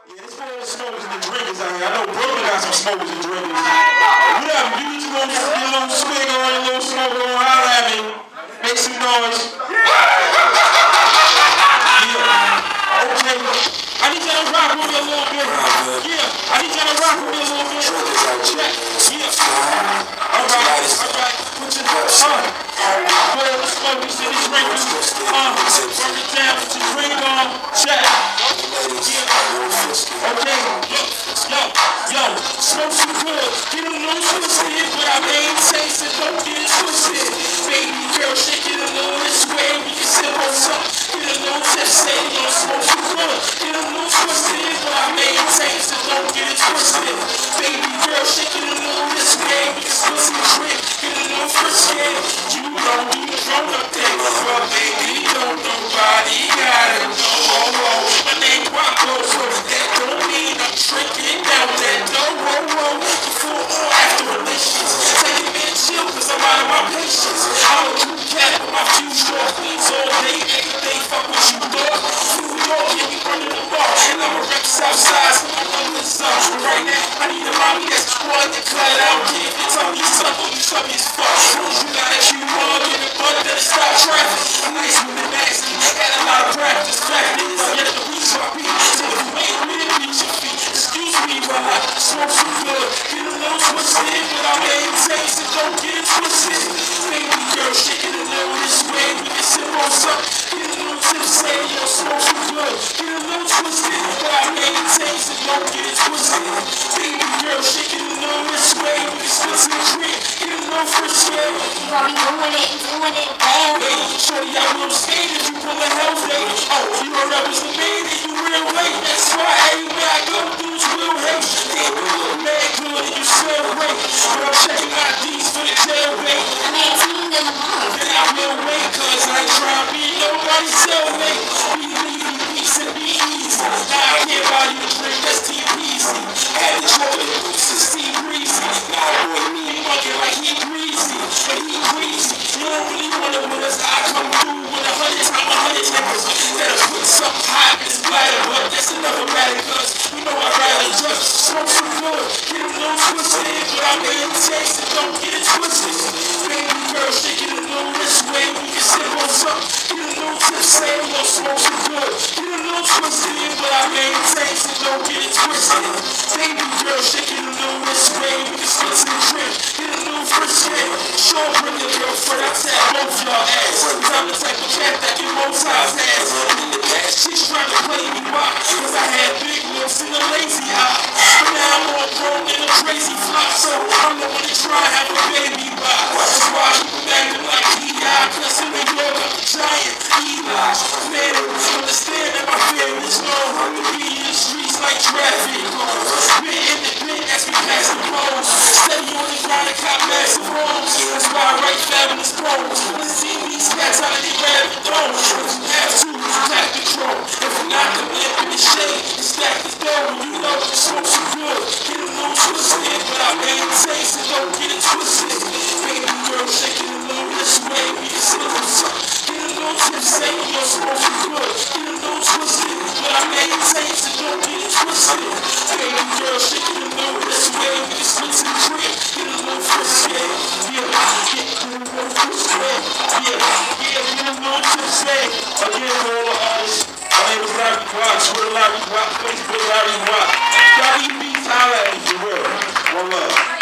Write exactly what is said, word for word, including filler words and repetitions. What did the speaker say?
Yeah, it's for all the smokers and the drinkers out here. I know Brooklyn got some smokers and drinkers. Whatever, you get your little, your little swig on, your little smoke on, holler at me. Make some noise. Yeah. Okay. I need y'all to rock with me a little bit. Yeah. I need y'all to rock with me a little bit. Check. Yeah. Alright, alright. Put your, uh, put all the smokers and the drinkers. Uh, burn it down, put your drink on. Check. Okay, yo, yo, yo, smoke some good, get a little twisted, but I maintain so don't get it twisted. Baby girl, shake it a little this way, we can sip on something. Get a little tipsy, yo, smoke some good, get a little twisted, but I maintain so don't get it twisted. Baby girl, shake it a little this way, we can split some drink, get a little frisky. You don't do the drunk up there, but baby, don't nobody gotta know. Oh, oh, my name Rocco, so that don't mean I'm drinking down that door. Whoa, whoa, before or after relations. Take it and chill, cause I'm out of my patience. I'm a cool cat with my few short queens all day, every day, fuck what you thought. New York, yeah, we running the bar, and I'm a rep Southside, so I know this up. Right now, I need a mommy that's willing to cut out. Yeah, if you tell me something, you tell me it's fuck. You got a cute mug in the butt that'll stop traffic. I'm nice with the nasty, got a lot of practice. Fact is, I'm yet to reach my feet. So if you ain't really reach your feet, excuse me while I smoke some good. Get a little twisted, but I maintain, so don't get it twisted. Baby girl, shake it a little this way, we can sip on something. Get a little tipsy, yo, smoke some good. Get a little twisted, but I maintain, so don't get it twisted. Baby girl, shake it a little this way, we can split some drink. Get a little frisky. You got me doing it, doing it, bad. Hey, shorty, I will skate if you pull a hell day. Oh, you know that was the man that you real late. That's why everywhere I go, dudes will hate. Damn, you look mad good and you smell great. But I'm checking I Ds for the jailbait. I'm eighteen in the month. Then I will wait, cause I ain't trying to be nobody's cellmate. Be easy, peace and be easy. Now I can't buy you a drink, that's T-Peasy. Had the chocolate boots and Steve Greasy. Now boy, me mugging like he greasy, but he greasy. You don't really want it when it's I come through with a hundred time a hundred nickels. That'll put something hot in his bladder, but that's another matter, cause you know I'd rather just smoke some good. Get a little twisted, but I made a taste it, don't get it twisted. Baby girl, shake it a little this way, we can sip on something. Get a little tipsy, yo, smoke some good. Get a little twisted, but I made a taste it, don't get it twisted. Baby girl, shake it a little this way, we can split some drink. Get a little frisky. Sure, bring your girlfriend, I tap both y'all ass. Cause I'm the type of cat that can multitask ass. And in the past, she's trying to play me why? Cause I had big lips and a lazy eye. But now I'm all grown and a crazy fly. So I'm the one to try and have a baby by. That's why I keep acting like P I. Cause in New York, I'm a giant Eli. Man, understand that my family's known. I'm gonna be in the streets like traffic cones. Been in the pit as we pass the poles. Steady on the ground and cop massive rolls. That's why I write fabulous poems. Let's see these cats how they grab the throne. If you have to, tap the chrome. If not, the lamp in the shade. Stack the dough, you know, smoke some good. Get a little twisted, but I maintain, so don't get it twisted. Baby girl, shake it a little this way, we can sit on something. Get a little tipsy, yo, smoke some good. Get a little twisted, but I maintain, so don't get it twisted. Baby girl, shake it a little this way, we can split some drink. Get a little frisky, yeah, yeah, get a little frisky, yeah, yeah, get a little tipsy. Again, for all the artists, my name is Larry Rock, Twitter Larry Rock, Facebook Larry Rock. W B, holla at me, for real. One love.